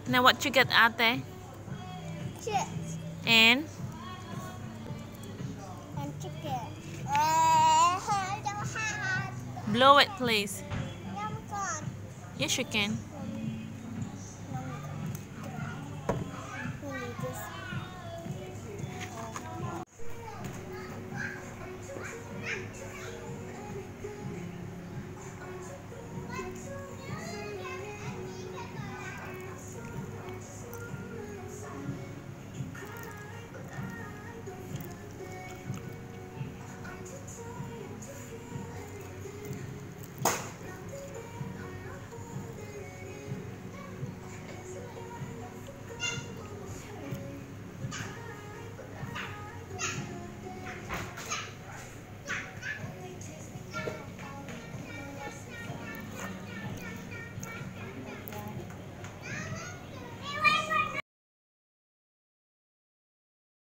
Now what you get out there? Chips And and chicken. I don't have. blow it please. Yum gone. Yes you can.